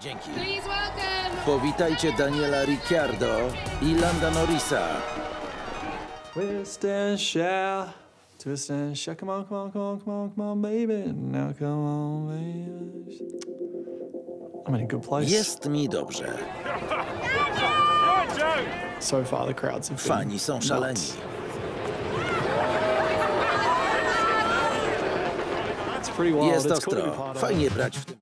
Dzięki. Please welcome. Powitajcie Daniela Ricciardo i Landa Norrisa. Twist and shout, twist and shout. Come on, come on, come on, come on, come on, baby. Now come on, baby. I'm in a good place. Jest mi dobrze. So far the crowds have been Fani są szaleni. nuts. It's pretty wild. Jest It's cool to be ostro. part of it. Fajnie brać w tym.